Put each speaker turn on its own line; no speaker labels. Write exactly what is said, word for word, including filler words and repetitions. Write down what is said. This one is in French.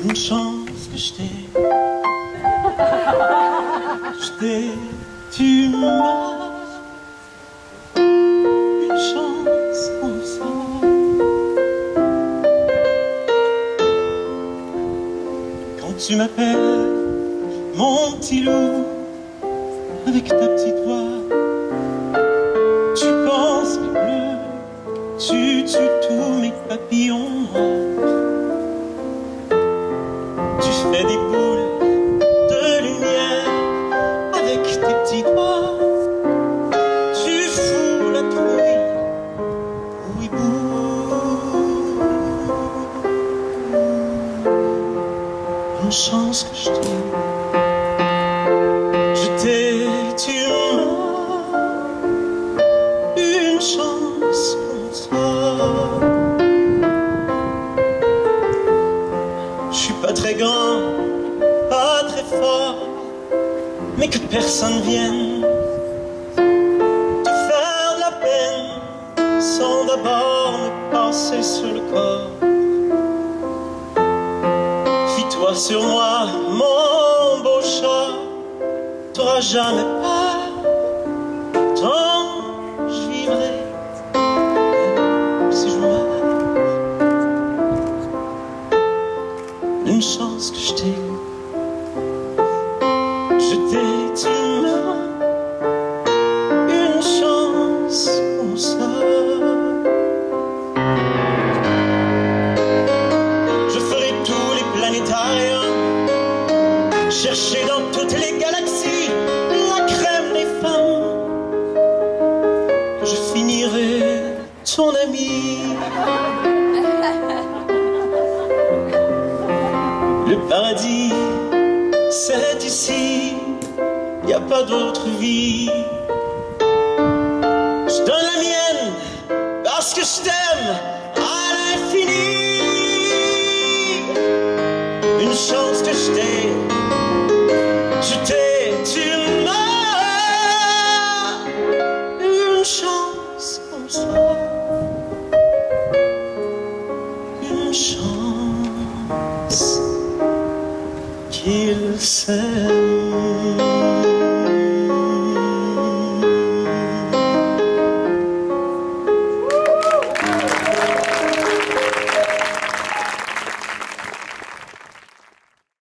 Une chance que je t'ai, je t'ai, tu m'as. Une chance comme ça. Quand tu m'appelles mon petit loup avec ta petite voix, tu penses mes bleus, tu tues tous mes papillons noirs. Tu fais des boules de lumière avec tes petits doigts. Tu fous la trouille, oui bouh. Une chance que je t'ai, je t'ai, tu m'as. Une chance comme ça. Je suis pas très grand, pas très fort, mais que personne vienne te faire de la peine sans d'abord me passer sur le corps. Fie-toi sur moi, mon beau chat, t'auras jamais peur, tant je vivrai si je meurs. Une chance que je t'ai, je t'ai, tu m'as. Une chance comme ça. Je ferai tous les planétariums, chercher dans toutes les galaxies la crème des femmes, que je finirai ton ami. Le paradis, c'est ici, y a pas d'autre vie. Je donne la mienne parce que je t'aime à l'infini. Une chance que je t'ai, je t'ai, tu m'as. Une chance comme ça. Une chance qu'il s'aime.